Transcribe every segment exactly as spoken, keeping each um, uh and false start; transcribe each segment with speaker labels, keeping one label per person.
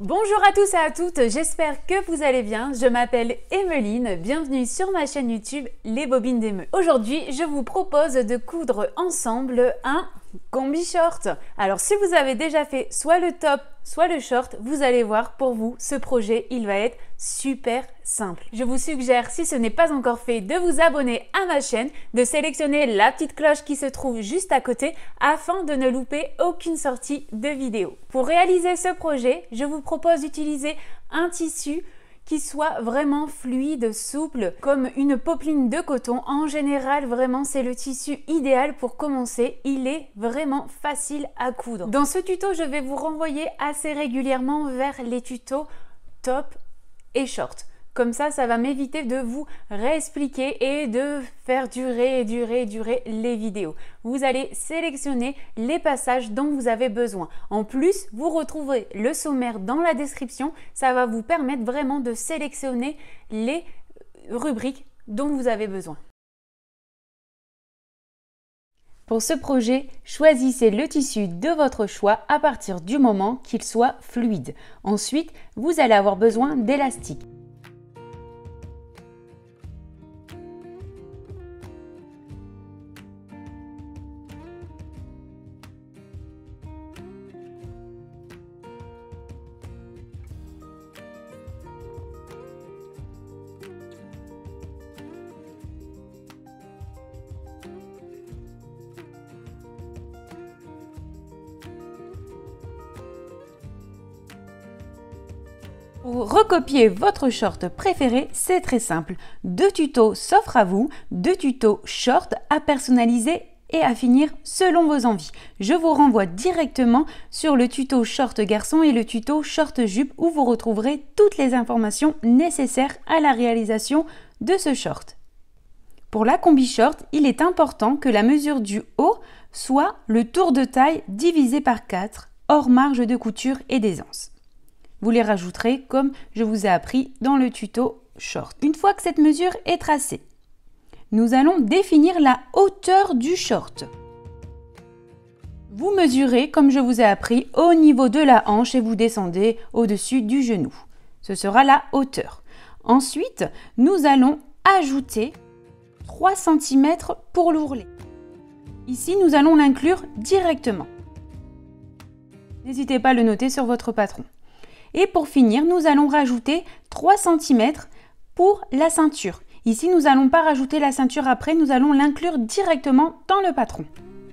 Speaker 1: Bonjour à tous et à toutes, j'espère que vous allez bien. Je m'appelle Emeline, bienvenue sur ma chaîne YouTube Les Bobines d'Eme. Aujourd'hui, je vous propose de coudre ensemble un combi short. Alors si vous avez déjà fait soit le top, soit le short, vous allez voir, pour vous, ce projet, il va être super simple. Je vous suggère, si ce n'est pas encore fait, de vous abonner à ma chaîne, de sélectionner la petite cloche qui se trouve juste à côté afin de ne louper aucune sortie de vidéo. Pour réaliser ce projet, je vous propose d'utiliser un tissu qui soit vraiment fluide, souple, comme une popeline de coton. En général, vraiment, c'est le tissu idéal pour commencer. Il est vraiment facile à coudre. Dans ce tuto, je vais vous renvoyer assez régulièrement vers les tutos top et short. Comme ça, ça va m'éviter de vous réexpliquer et de faire durer et durer et durer les vidéos. Vous allez sélectionner les passages dont vous avez besoin. En plus, vous retrouverez le sommaire dans la description. Ça va vous permettre vraiment de sélectionner les rubriques dont vous avez besoin. Pour ce projet, choisissez le tissu de votre choix à partir du moment qu'il soit fluide. Ensuite, vous allez avoir besoin d'élastique. Pour recopier votre short préféré, c'est très simple. Deux tutos s'offrent à vous, deux tutos short à personnaliser et à finir selon vos envies. Je vous renvoie directement sur le tuto short garçon et le tuto short jupe où vous retrouverez toutes les informations nécessaires à la réalisation de ce short. Pour la combi short, il est important que la mesure du haut soit le tour de taille divisé par quatre, hors marge de couture et d'aisance. Vous les rajouterez comme je vous ai appris dans le tuto short. Une fois que cette mesure est tracée, nous allons définir la hauteur du short. Vous mesurez comme je vous ai appris au niveau de la hanche et vous descendez au-dessus du genou. Ce sera la hauteur. Ensuite, nous allons ajouter trois centimètres pour l'ourlet. Ici, nous allons l'inclure directement. N'hésitez pas à le noter sur votre patron. Et pour finir, nous allons rajouter trois centimètres pour la ceinture. Ici, nous n'allons pas rajouter la ceinture après, nous allons l'inclure directement dans le patron.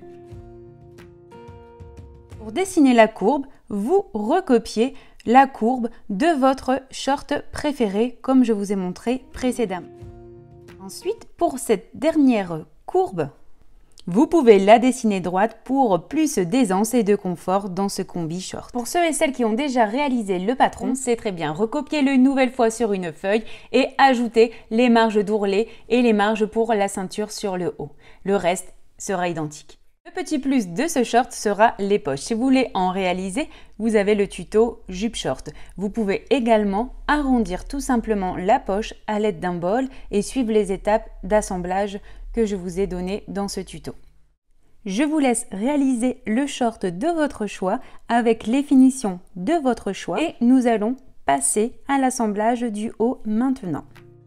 Speaker 1: Pour dessiner la courbe, vous recopiez la courbe de votre short préféré, comme je vous ai montré précédemment. Ensuite, pour cette dernière courbe, vous pouvez la dessiner droite pour plus d'aisance et de confort dans ce combi short. Pour ceux et celles qui ont déjà réalisé le patron, c'est très bien. Recopiez-le une nouvelle fois sur une feuille et ajoutez les marges d'ourlet et les marges pour la ceinture sur le haut. Le reste sera identique. Le petit plus de ce short sera les poches. Si vous voulez en réaliser, vous avez le tuto jupe short. Vous pouvez également arrondir tout simplement la poche à l'aide d'un bol et suivre les étapes d'assemblage que je vous ai donné dans ce tuto. Je vous laisse réaliser le short de votre choix avec les finitions de votre choix et nous allons passer à l'assemblage du haut maintenant.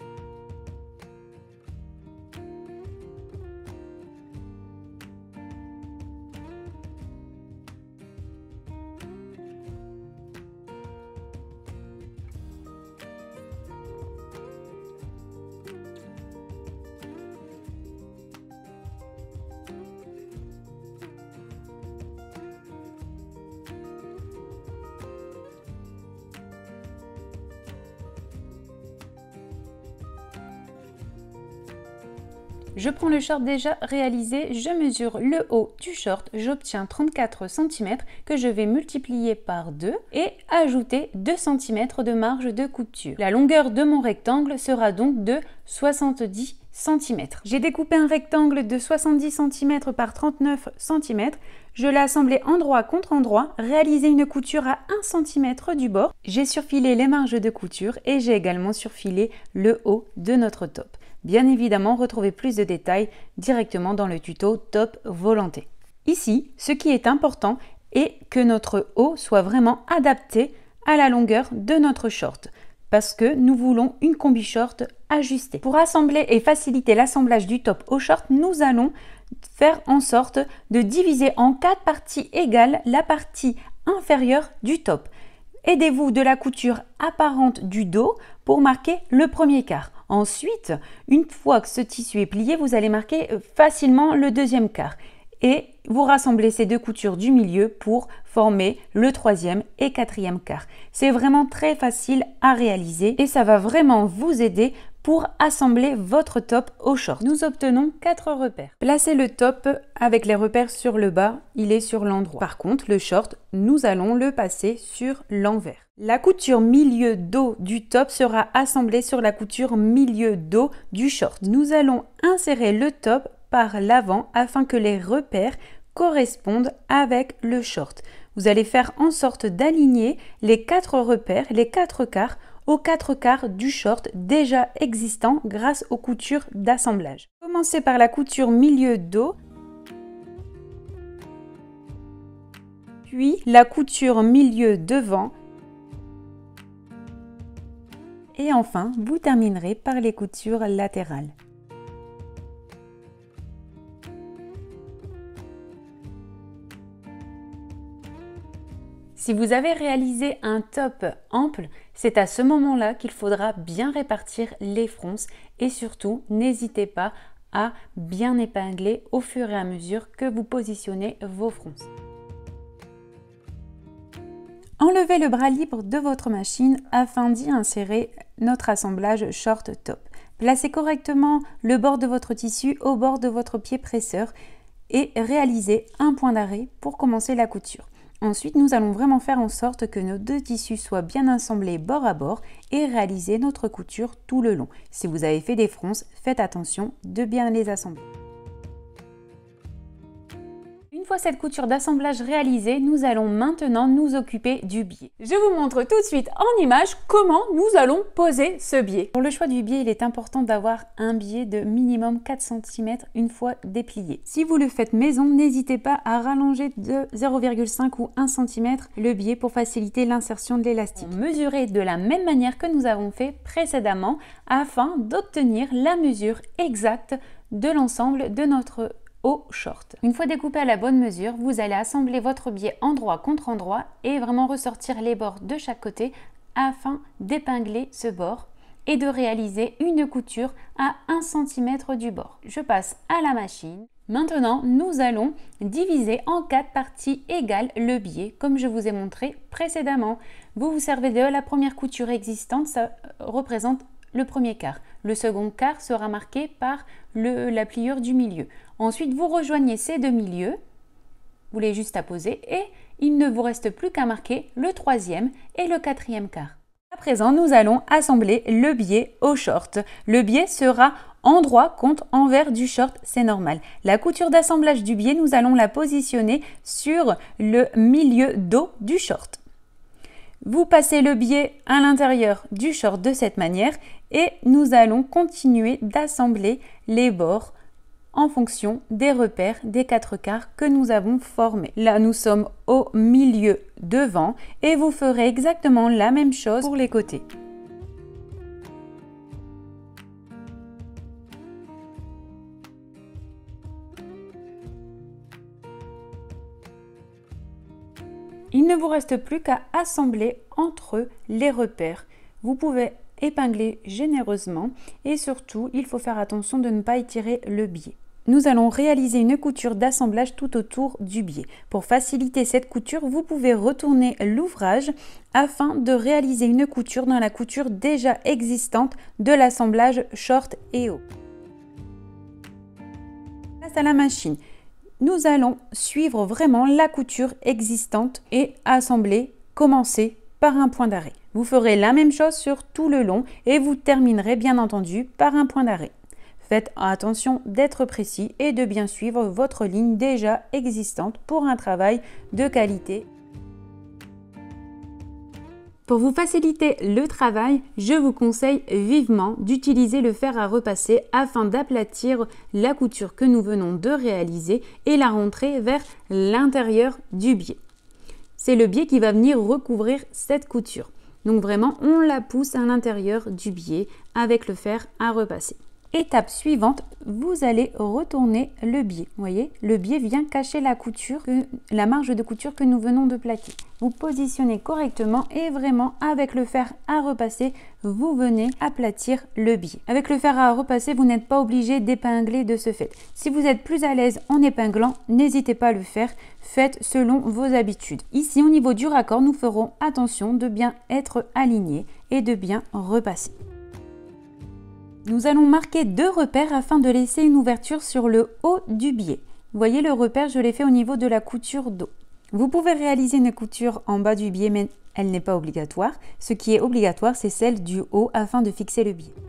Speaker 1: Je prends le short déjà réalisé, je mesure le haut du short, j'obtiens trente-quatre centimètres que je vais multiplier par deux et ajouter deux centimètres de marge de couture. La longueur de mon rectangle sera donc de soixante-dix centimètres. J'ai découpé un rectangle de soixante-dix centimètres par trente-neuf centimètres. Je l'ai assemblé endroit contre endroit, réalisé une couture à un centimètre du bord. J'ai surfilé les marges de couture et j'ai également surfilé le haut de notre top. Bien évidemment, retrouvez plus de détails directement dans le tuto Top Volanté. Ici, ce qui est important est que notre haut soit vraiment adapté à la longueur de notre short parce que nous voulons une combi short ajustée. Pour assembler et faciliter l'assemblage du top au short, nous allons faire en sorte de diviser en quatre parties égales la partie inférieure du top. Aidez-vous de la couture apparente du dos pour marquer le premier quart. Ensuite, une fois que ce tissu est plié, vous allez marquer facilement le deuxième quart. Et vous rassemblez ces deux coutures du milieu pour former le troisième et quatrième quart. C'est vraiment très facile à réaliser et ça va vraiment vous aider pour assembler votre top au short. Nous obtenons quatre repères. Placez le top avec les repères sur le bas, il est sur l'endroit. Par contre, le short, nous allons le passer sur l'envers. La couture milieu dos du top sera assemblée sur la couture milieu dos du short. Nous allons insérer le top par l'avant afin que les repères correspondent avec le short. Vous allez faire en sorte d'aligner les quatre repères, les quatre quarts, aux quatre quarts du short déjà existant grâce aux coutures d'assemblage. Commencez par la couture milieu dos, puis la couture milieu devant, et enfin vous terminerez par les coutures latérales. Si vous avez réalisé un top ample, c'est à ce moment-là qu'il faudra bien répartir les fronces et surtout, n'hésitez pas à bien épingler au fur et à mesure que vous positionnez vos fronces. Enlevez le bras libre de votre machine afin d'y insérer notre assemblage short top. Placez correctement le bord de votre tissu au bord de votre pied presseur et réalisez un point d'arrêt pour commencer la couture. Ensuite, nous allons vraiment faire en sorte que nos deux tissus soient bien assemblés bord à bord et réaliser notre couture tout le long. Si vous avez fait des fronces, faites attention de bien les assembler. Une fois cette couture d'assemblage réalisée, nous allons maintenant nous occuper du biais. Je vous montre tout de suite en image comment nous allons poser ce biais. Pour le choix du biais, il est important d'avoir un biais de minimum quatre centimètres une fois déplié. Si vous le faites maison, n'hésitez pas à rallonger de zéro virgule cinq ou un centimètre le biais pour faciliter l'insertion de l'élastique. Mesurez de la même manière que nous avons fait précédemment afin d'obtenir la mesure exacte de l'ensemble de notre au short. Une fois découpé à la bonne mesure, vous allez assembler votre biais endroit contre endroit et vraiment ressortir les bords de chaque côté afin d'épingler ce bord et de réaliser une couture à un centimètre du bord. Je passe à la machine. Maintenant, nous allons diviser en quatre parties égales le biais comme je vous ai montré précédemment. Vous vous servez de la première couture existante, ça représente le premier quart. Le second quart sera marqué par le, la pliure du milieu. Ensuite, vous rejoignez ces deux milieux, vous les juste à poser et il ne vous reste plus qu'à marquer le troisième et le quatrième quart. À présent, nous allons assembler le biais au short. Le biais sera endroit contre envers du short, c'est normal. La couture d'assemblage du biais, nous allons la positionner sur le milieu dos du short. Vous passez le biais à l'intérieur du short de cette manière et nous allons continuer d'assembler les bords en fonction des repères des quatre quarts que nous avons formés. Là, nous sommes au milieu devant et vous ferez exactement la même chose pour les côtés. Il ne vous reste plus qu'à assembler entre les repères. Vous pouvez épingler généreusement et surtout, il faut faire attention de ne pas étirer le biais. Nous allons réaliser une couture d'assemblage tout autour du biais. Pour faciliter cette couture, vous pouvez retourner l'ouvrage afin de réaliser une couture dans la couture déjà existante de l'assemblage short et haut. Place à la machine. Nous allons suivre vraiment la couture existante et assembler, commencer par un point d'arrêt. Vous ferez la même chose sur tout le long et vous terminerez bien entendu par un point d'arrêt. Faites attention d'être précis et de bien suivre votre ligne déjà existante pour un travail de qualité. Pour vous faciliter le travail, je vous conseille vivement d'utiliser le fer à repasser afin d'aplatir la couture que nous venons de réaliser et la rentrer vers l'intérieur du biais. c'est le biais qui va venir recouvrir cette couture. Donc vraiment, on la pousse à l'intérieur du biais avec le fer à repasser. Étape suivante, vous allez retourner le biais. Vous voyez, le biais vient cacher la couture, que, la marge de couture que nous venons de plaquer. Vous positionnez correctement et vraiment avec le fer à repasser, vous venez aplatir le biais. Avec le fer à repasser, vous n'êtes pas obligé d'épingler de ce fait. Si vous êtes plus à l'aise en épinglant, n'hésitez pas à le faire. Faites selon vos habitudes. Ici, au niveau du raccord, nous ferons attention de bien être alignés et de bien repasser. Nous allons marquer deux repères afin de laisser une ouverture sur le haut du biais. Vous voyez, le repère, je l'ai fait au niveau de la couture dos. Vous pouvez réaliser une couture en bas du biais, mais elle n'est pas obligatoire. Ce qui est obligatoire, c'est celle du haut afin de fixer le biais.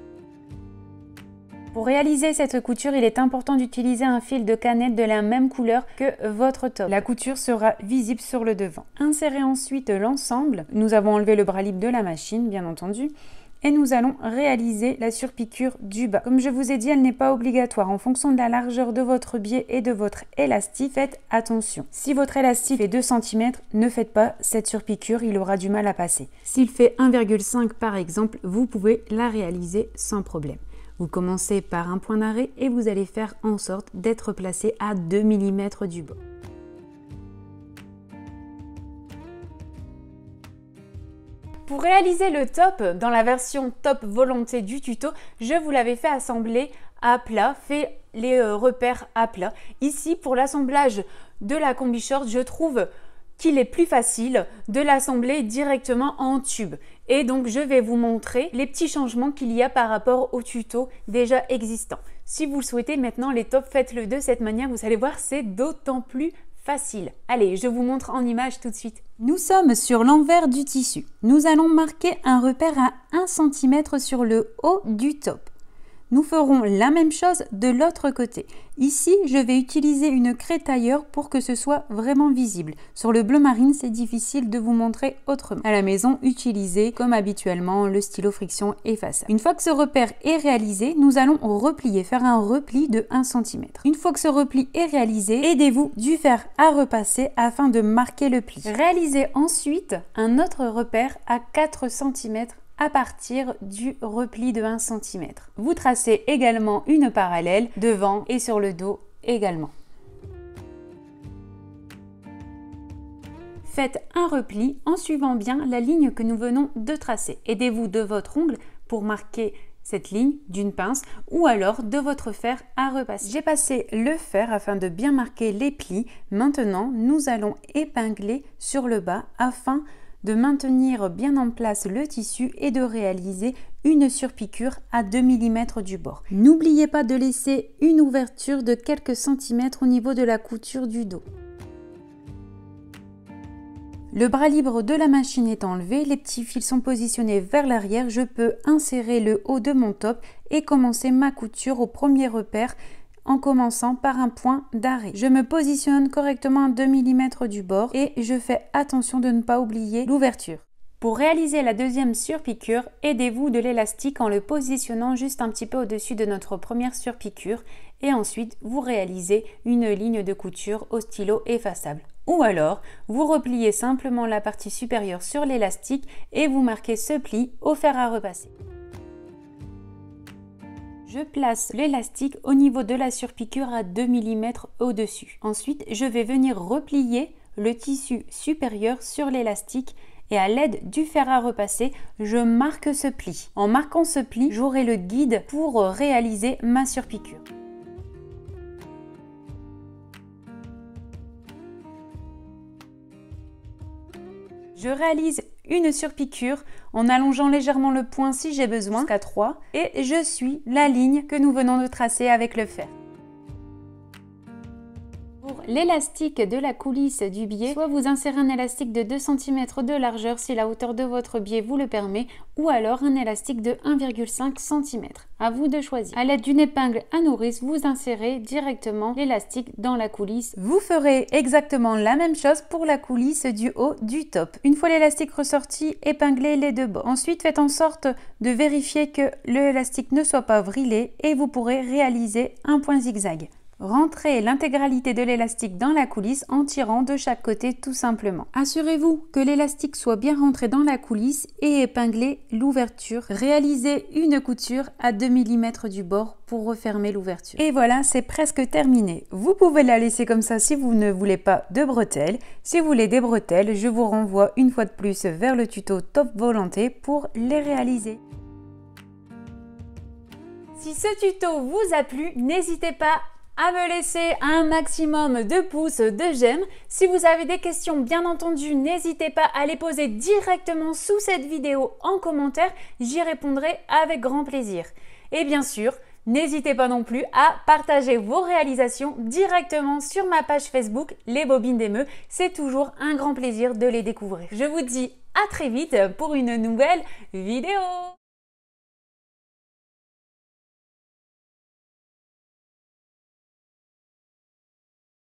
Speaker 1: Pour réaliser cette couture, il est important d'utiliser un fil de cannelle de la même couleur que votre top. La couture sera visible sur le devant. Insérez ensuite l'ensemble. Nous avons enlevé le bras libre de la machine, bien entendu. Et nous allons réaliser la surpiqûre du bas. Comme je vous ai dit, elle n'est pas obligatoire. En fonction de la largeur de votre biais et de votre élastique, faites attention. Si votre élastique fait deux centimètres, ne faites pas cette surpiqûre, il aura du mal à passer. S'il fait un virgule cinq par exemple, vous pouvez la réaliser sans problème. Vous commencez par un point d'arrêt et vous allez faire en sorte d'être placé à deux millimètres du bas. Pour réaliser le top, dans la version top volonté du tuto, je vous l'avais fait assembler à plat, fait les euh, repères à plat. Ici, pour l'assemblage de la combi short, je trouve qu'il est plus facile de l'assembler directement en tube. Et donc, je vais vous montrer les petits changements qu'il y a par rapport au tuto déjà existant. Si vous le souhaitez maintenant, les tops, faites-le de cette manière. Vous allez voir, c'est d'autant plus facile. Allez, je vous montre en image tout de suite. Nous sommes sur l'envers du tissu. Nous allons marquer un repère à un centimètre sur le haut du top. Nous ferons la même chose de l'autre côté. Ici, je vais utiliser une craie tailleur pour que ce soit vraiment visible. Sur le bleu marine, c'est difficile de vous montrer autrement. À la maison, utilisez comme habituellement le stylo friction effaçable. Une fois que ce repère est réalisé, nous allons replier, faire un repli de un centimètre. Une fois que ce repli est réalisé, aidez-vous du fer à repasser afin de marquer le pli. Réalisez ensuite un autre repère à quatre centimètres à partir du repli de un centimètre. Vous tracez également une parallèle devant et sur le dos également. Faites un repli en suivant bien la ligne que nous venons de tracer. Aidez-vous de votre ongle pour marquer cette ligne d'une pince ou alors de votre fer à repasser. J'ai passé le fer afin de bien marquer les plis. Maintenant, nous allons épingler sur le bas afin de maintenir bien en place le tissu et de réaliser une surpiqûre à deux millimètres du bord. N'oubliez pas de laisser une ouverture de quelques centimètres au niveau de la couture du dos. Le bras libre de la machine est enlevé, les petits fils sont positionnés vers l'arrière, je peux insérer le haut de mon top et commencer ma couture au premier repère en commençant par un point d'arrêt. Je me positionne correctement à deux millimètres du bord et je fais attention de ne pas oublier l'ouverture. Pour réaliser la deuxième surpiqûre, aidez-vous de l'élastique en le positionnant juste un petit peu au-dessus de notre première surpiqûre et ensuite vous réalisez une ligne de couture au stylo effaçable. Ou alors, vous repliez simplement la partie supérieure sur l'élastique et vous marquez ce pli au fer à repasser. Je place l'élastique au niveau de la surpiqûre à deux millimètres au-dessus. Ensuite, je vais venir replier le tissu supérieur sur l'élastique et à l'aide du fer à repasser, je marque ce pli. En marquant ce pli, j'aurai le guide pour réaliser ma surpiqûre. Je réalise une surpiqûre en allongeant légèrement le point si j'ai besoin, jusqu'à trois, et je suis la ligne que nous venons de tracer avec le fer. Pour l'élastique de la coulisse du biais, soit vous insérez un élastique de deux centimètres de largeur si la hauteur de votre biais vous le permet, ou alors un élastique de un virgule cinq centimètres. À vous de choisir. À l'aide d'une épingle à nourrice, vous insérez directement l'élastique dans la coulisse. Vous ferez exactement la même chose pour la coulisse du haut du top. Une fois l'élastique ressorti, épinglez les deux bords. Ensuite, faites en sorte de vérifier que l'élastique ne soit pas vrillé et vous pourrez réaliser un point zigzag. Rentrez l'intégralité de l'élastique dans la coulisse en tirant de chaque côté tout simplement. Assurez-vous que l'élastique soit bien rentré dans la coulisse et épinglez l'ouverture. Réalisez une couture à deux millimètres du bord pour refermer l'ouverture. Et voilà, c'est presque terminé. Vous pouvez la laisser comme ça si vous ne voulez pas de bretelles. Si vous voulez des bretelles, je vous renvoie une fois de plus vers le tuto Top Volonté pour les réaliser. Si ce tuto vous a plu, n'hésitez pas à me laisser un maximum de pouces, de j'aime. Si vous avez des questions, bien entendu, n'hésitez pas à les poser directement sous cette vidéo en commentaire. J'y répondrai avec grand plaisir. Et bien sûr, n'hésitez pas non plus à partager vos réalisations directement sur ma page Facebook, Les Bobines d'Emeu. C'est toujours un grand plaisir de les découvrir. Je vous dis à très vite pour une nouvelle vidéo.